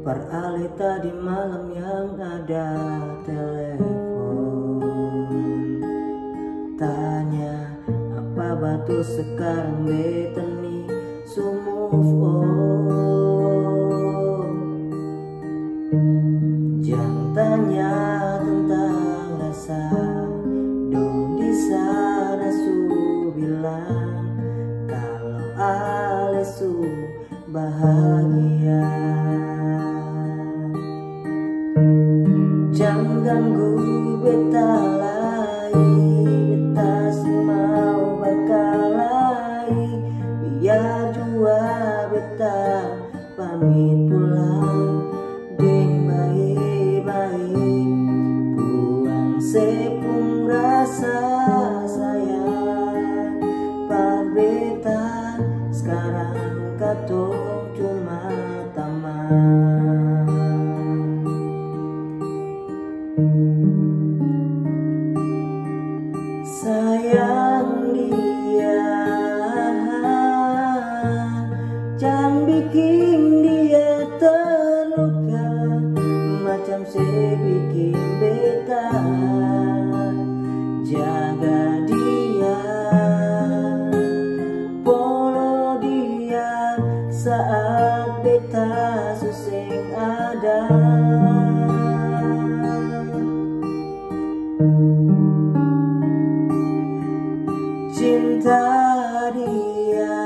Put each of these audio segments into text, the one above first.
Beralih tadi malam yang ada telepon, tanya apa batu sekarang beteni so move on. Jangan tanya tentang rasa, dong di sana su bilang kalau ale su bahagia. Jangan ganggu beta lagi, beta sih mau bakalai. Biar jua beta pamit pulang deng baik-baik. Buang sepung rasa sayang par beta, sekarang katong cuma teman. Sayang dia, jangan bikin dia terluka macam saya bikin beta. Jaga dia, polo dia saat beta suseng ada. Cinta dia,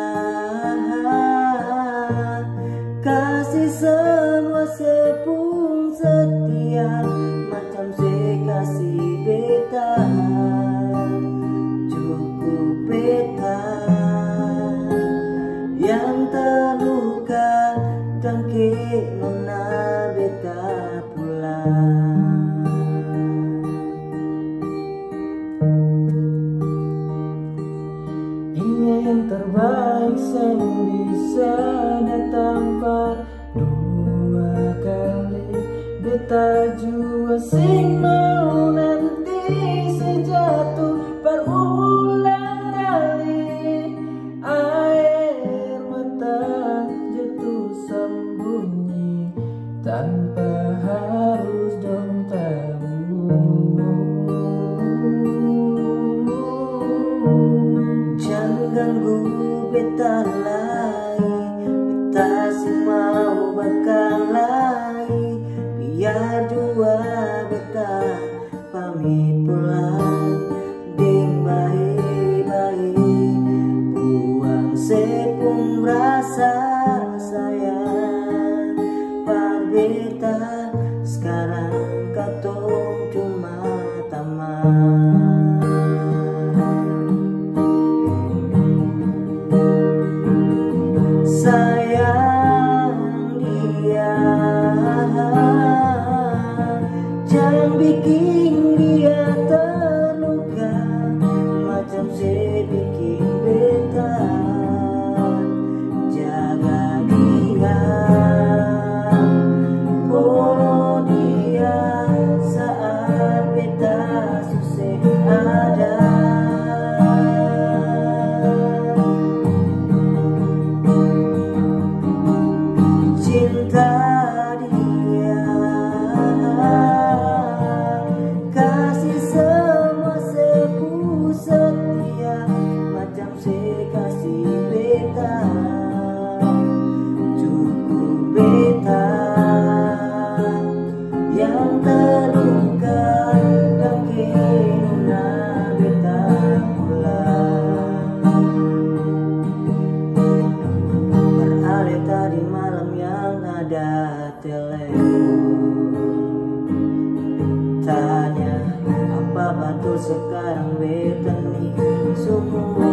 kasih semua sepung setia macam saya kasih beta. Cukup beta yang terluka dan ke nona beta pulang. Yang terbaik yang bisa datang par dua kali. Beta jua sing mau nanti sejatuh berulang kali. Air mata jatuh sembunyi tanpa harus dong tahu. Ganggu beta lagi, beta sih mau bakalai. Biar jua beta pamit pulang deng baik-baik. Buang sepung rasa sayang par beta, sekarang katong cuma teman. Sayang dia, jangan bikin dia terluka macam saya bikin beta. Jaga dia, polo dia saat beta susah ada. Cinta dia, kasih semua sepung setia macam saya kasih beta. Cukup beta yang terluka dan kena beta pulang. Beralih tadi malam yang ada telepon, tanya apa batu sekarang beteni semua.